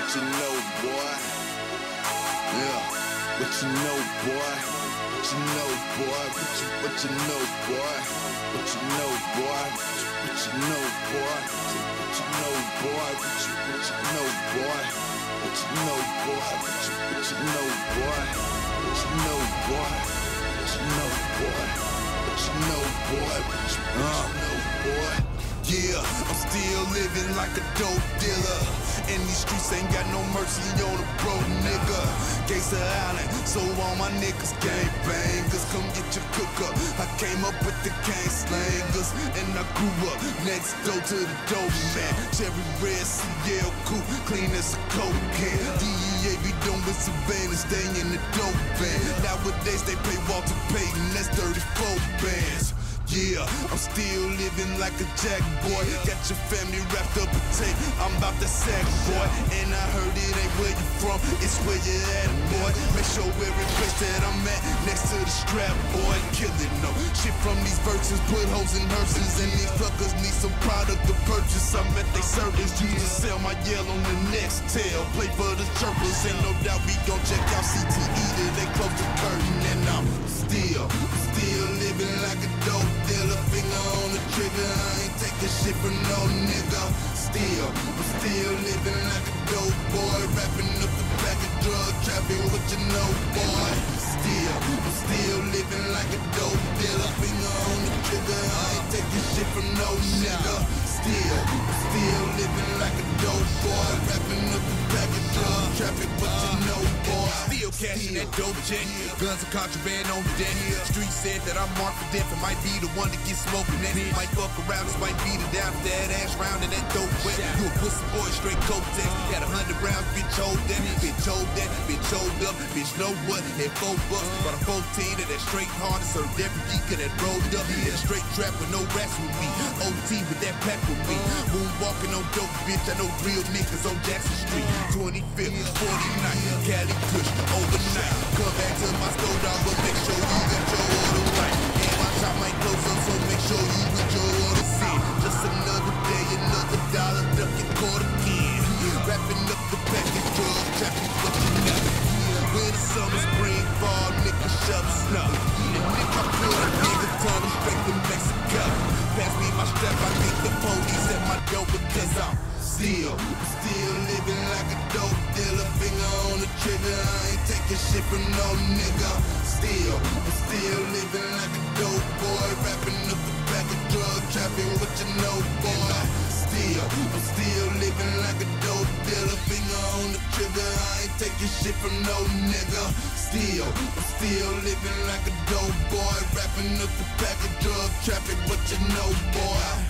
what you know, boy. Yeah, what you know, boy. What you know, boy. What you know, boy. What you know, boy. What you know, boy. What you know, boy. What you know, boy. What you know, boy. What you know, boy. What you know, boy. What you know, boy. What you know, boy. What you know, boy. Yeah, I'm still living like a dope dealer, and these streets ain't got no mercy on a broke nigga. Gangsta Island, so all my niggas gang bangers, come get your cook up. I came up with the gang slangers, and I grew up next door to the dope man. Cherry red CL coupe, clean as a coke can. DEA be doing surveillance, stay in the dope van. Nowadays they pay Walter Payton, that's 34 bands. Yeah, I'm still living like a jack boy. Got your family wrapped up in tape, I'm about that sack boy. And I heard it ain't where you from, it's where you at, boy. Make sure every place that I'm at, next to the strap, boy. Killing no shit from these verses, put hoes in hearses. And these fuckers need some product to purchase, I'm at they service. Use to sell my yell on the next tail, play for the chirpers. And no doubt we gon' check out CTE till they close the curtain. And I'm still living like a dope dealer, finger on the trigger, I ain't taking shit from no nigga. I'm still living like a dope boy, wrapping up the back of drug traffic, what you know, boy. I'm still living like a dope dealer, finger on the trigger, I ain't taking shit from no nigga. I'm still living like a dope boy, wrapping up the back of drug traffic, what you know, boy. Still cashing that dope check, guns and contraband on deck. Street said that I'm marked for death, and might be the one to get smoking next. Might fuck around, this might be the down to that ass round and that dope wet. You a pussy boy, straight coke text. Got 100 rounds, bitch hold that, bitch hold that, bitch hold up, bitch know what, had 4 bucks. Bought a 14 of that straight hard, and served every geek that rolled up. In a straight trap with no rats with me, OT with that pack with me. Moonwalking on dope, bitch, I know real niggas on Jackson Street. 25th, 49th, Cali Kush, overnight. Come back to my store, dog, but make sure you got your order right. And my shop might close up, so make sure you get your order in. Just another day, another dollar, ducking court again. Wrapping up the package, drug traffic, what you know. Winter, summer, spring, fall, nigga, shove snow. And nigga, I put a nigga tunnel straight to Mexico. Pass me my strap, I think the police at my door because I'm still living like a dope dealer, finger on the trigger, I ain't taking shit from no nigga. I'm still living like a dope boy, wrapping up the back of drug traffic, what you know, boy. I'm still living like a dope dealer, finger on the trigger, I ain't taking shit from no nigga. I'm still living like a dope boy, wrapping up the back of drug traffic, what you know, boy.